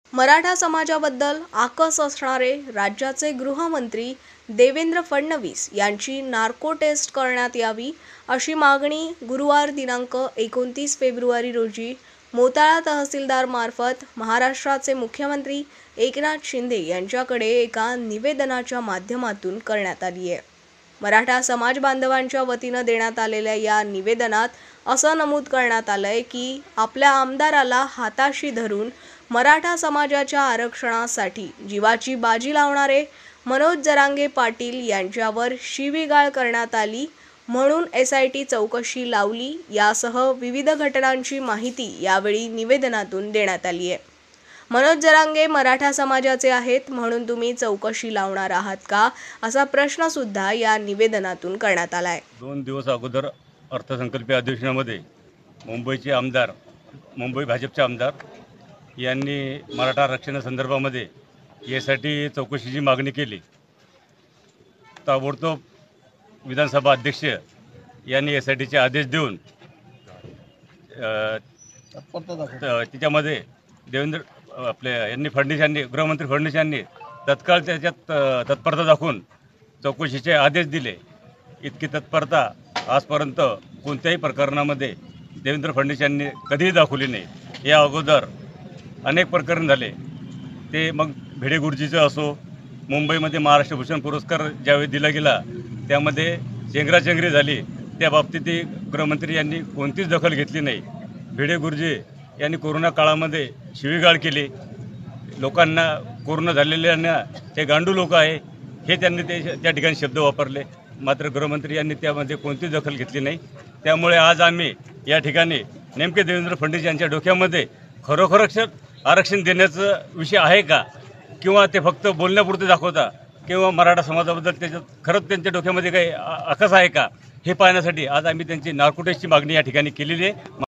मराठा समाजाबद्दल आकस असणारे राज्याचे गृहमंत्री देवेंद्र फडणवीस यांची नार्को टेस्ट करण्यात यावी अशी मागणी गुरुवार दिनांक 29 फेब्रुवारी रोजी मोताळा तहसीलदार मार्फत महाराष्ट्राचे मुख्यमंत्री एकनाथ शिंदे यांच्याकडे एका निवेदनाच्या माध्यमातून करण्यात आली आहे। मराठा समाज बांधवांच्या वतीनं देण्यात आलेल्या या निवेदनात असं नमूद करण्यात आलंय की आपल्या आमदाराला हाताशी धरून मराठा समाजाच्या आरक्षणासाठी जीवाची बाजी लावणारे मनोज जरांगे पाटील यांच्यावर शिवीगाळ करण्यात आली म्हणून SIT चौकशी लावली यासह विविध घटनांची माहिती यावेळी निवेदनातून देण्यात आली आहे। मनोज जरांगे मराठा समाजाचे आहेत म्हणून तुम्ही चौकशी लावणार आहात का असा प्रश्न सुद्धा या निवेदनातून करण्यात आला आहे। 2 दिवस अगोदर अर्थसंकल्पीय अधिवेशनामध्ये मुंबई भाजपचे आमदार यांनी मराठा आरक्षणासंदर्भामध्ये यासाठी चौकशीची मागणी केली। ताबडतोब विधानसभा अध्यक्ष यांनी SITचे आदेश देऊन त्याच्यामध्ये गृहमंत्री फडणवीस यांनी तत्काळ त्याच्यात तत्परता दाखवून चौकशीचे आदेश दिले। इतकी तत्परता आजपर्यंत कोणत्याही प्रकरणामध्ये देवेंद्र फडणवीस यांनी कधीही दाखवली नाही। या अगोदर अनेक प्रकरण झाले, ते मग भिडे गुरुजीचं असो, मुंबईमध्ये महाराष्ट्र भूषण पुरस्कार ज्यावेळी दिला गेला त्यामध्ये चेंगराचेंगरी झाली, त्या बाबतीतही गृहमंत्री यांनी कोणतीच दखल घेतली नाही। भिडे गुरुजी यांनी कोरोना काळामध्ये शिवीगाळ केली, लोकांना कोरोना झालेल्यांना ते गांडू लोक आहे हे त्यांनी त्या ठिकाणी शब्द वापरले, मात्र गृहमंत्री यांनी त्यामध्ये कोणतीच दखल घेतली नाही। त्यामुळे आज आम्ही या ठिकाणी नेमके देवेंद्र फडणवीस यांच्या डोक्यामध्ये खरोखरच आरक्षण देण्याचा विषय आहे का, किंवा ते फक्त बोलण्यापुरते दाखवता, किंवा मराठा समाजाबद्दल त्याच्यात खरंच त्यांच्या डोक्यामध्ये काही आकस आहे का, हे पाहण्यासाठी आज आम्ही त्यांची नार्को टेस्टची मागणी या ठिकाणी केलेली आहे।